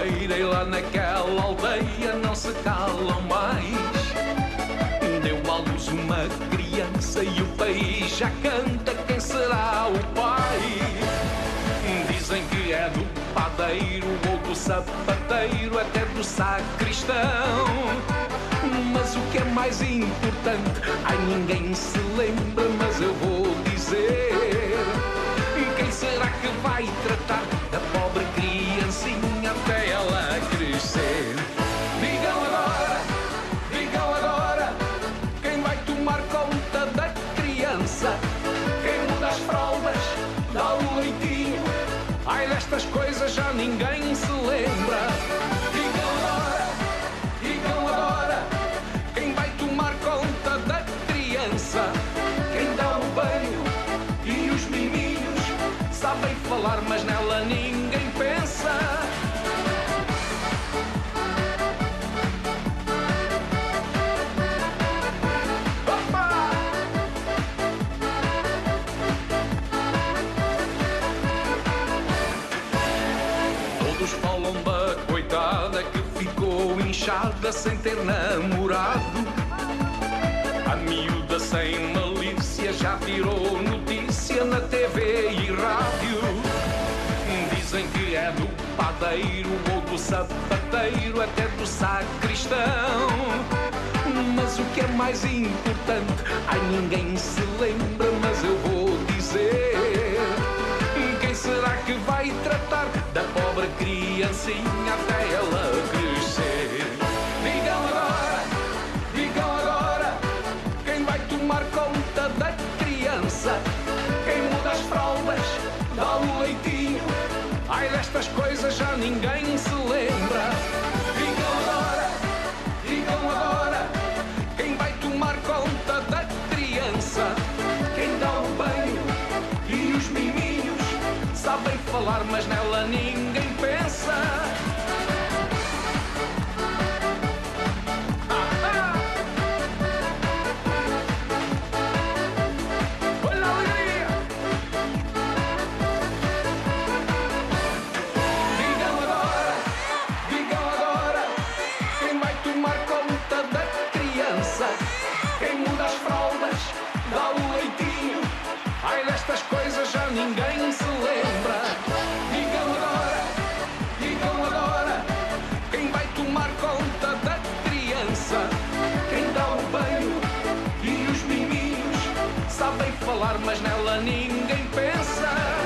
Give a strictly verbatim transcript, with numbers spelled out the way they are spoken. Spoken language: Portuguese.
feira e lá naquela aldeia não se calam mais. Deu à luz uma criança e o país já canta quem será o pai. Dizem que é do padeiro ou do sapateiro, até do sacristão. Mas o que é mais importante, ai ninguém se lembra, mas eu vou dizer. Quem será que vai tratar da pobre criancinha até ela crescer? Digam agora, digam agora, quem vai tomar conta da criança? Quem muda as fraldas, dá o leitinho? Ai, destas coisas já ninguém se lembra. Digam agora, digam agora, quem vai tomar conta da criança? Quem dá o banho e os miminhos? Sabem falar, mas nela ninguém pensa. Opa! Todos falam da coitada que ficou inchada sem ter namorado. A miúda sem malícia já virou notícia na T V e rádio. Dizem que é do padeiro ou do sapateiro, até do sacristão. Mas o que é mais importante, ai ninguém se lembra, mas eu vou dizer. Quem será que vai tratar da pobre criancinha até ela crescer? Digam agora, digam agora, quem vai tomar conta da criança? Quem muda as fraldas, dá o leitinho? Ai, destas coisas já ninguém se lembra. Digam agora, digam agora, quem vai tomar conta da criança? Quem dá o banho e os miminhos? Sabem falar, mas nela ninguém pensa. Quem muda as fraldas, dá o leitinho? Ai, destas coisas já ninguém se lembra. Digam agora, digam agora, quem vai tomar conta da criança? Quem dá o banho e os miminhos? Sabem falar, mas nela ninguém pensa.